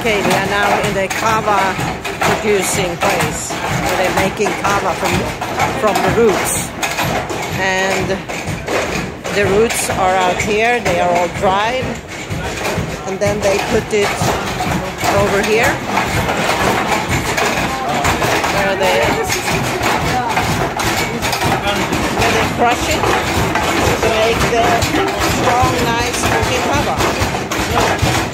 Okay, we are now in the Kava producing place where they're making Kava from the roots. And the roots are out here, they are all dried. And then they put it over here where they crush it to make the strong, nice looking Kava.